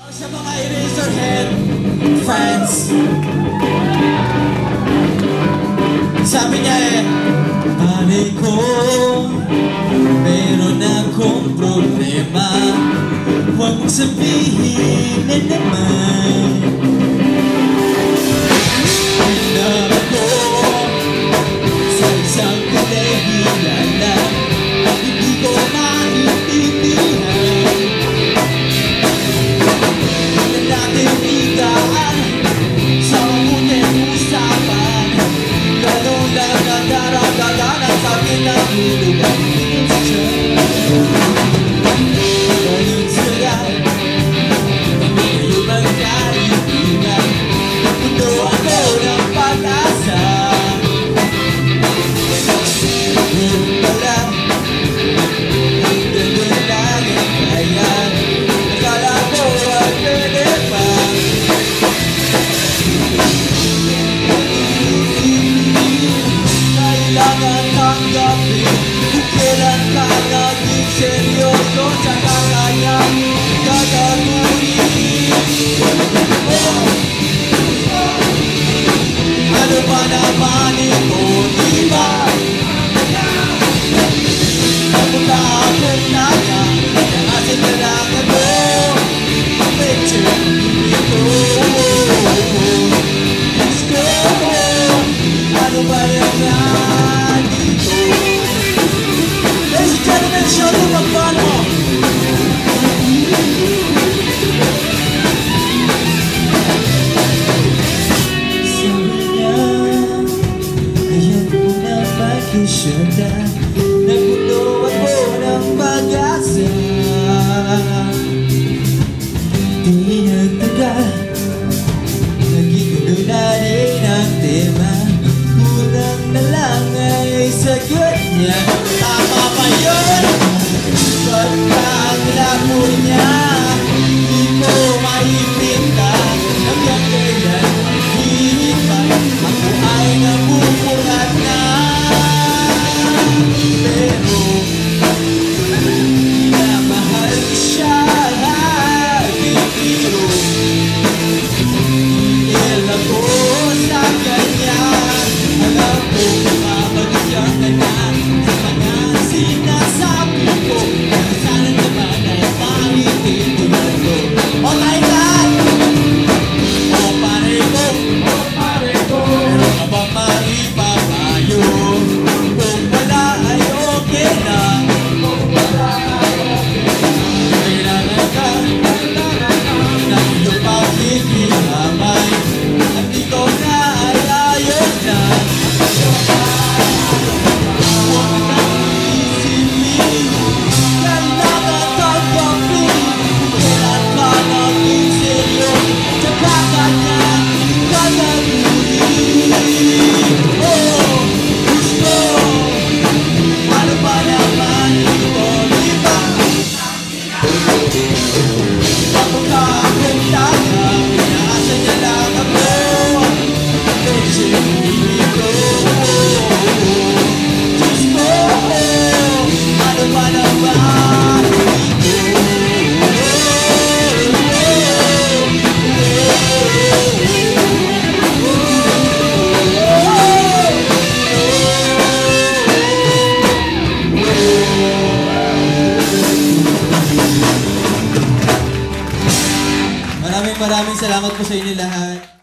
Sa mga Eraserhead fans, sabi niya pare ko, meron akong problema, huwag mong sabihin na naman. Alam ko, sa isang kahihiyan lang, at hindi ko maintindihan. Sa mabuting usapan, gano'n lang ang daragdagan sa pinahulugan sa tiyan. Gano'n sila, ngayon ang kaibigan, puno ako ng pag-asa. Ngayon pala, ang gano'n lang ang kaya, akala ko ay pwede pa. Kailangan tanggapin kung kailan ka naging seryoso, tsaka kanyang gagawin. Ano ba naman ito, diba? Napunta akong naya, nakasin na lang ako ang picture dito. Let's go! Ano ba naman dito? Ladies and gentlemen, show them ang paano. Sabi niya, ayaw ko na mag-isyada, nagulo ako ng pag-asa. Di nagtagal, naging na rin ang tema. Kulang na lang ay sagot niya. Tama ba yun? Ba't ang labo niya? Di ko maipinta. Hanggang kailan hihintay, ako ay nabubuhat na. Pero minamahal ko siya, bibiro. Ilang ko sa kanya, alam ko mabagyan ka na sa mga sinasabi ko. Sana naman ay maintindihan ko. O Thailand! O pare ko! O pare ko! Meron ka ba maipapayo? Kung wala ay okay na. Kung wala ay okay na. Kailangan ka ng iyong pakikilamay. At ikaw na ay ayos na. Huwag kang iisipin, kailangan kang gawin. Kailan ka naging seryoso, tsaka kanya gagawin. Oh, gusto, ano ba naman ito, diba? Papunta akong tanga, pinaasa niya lang ako. Picture dito. Diyos ko, ano ba naman ito? Maraming salamat po sa inyo lahat.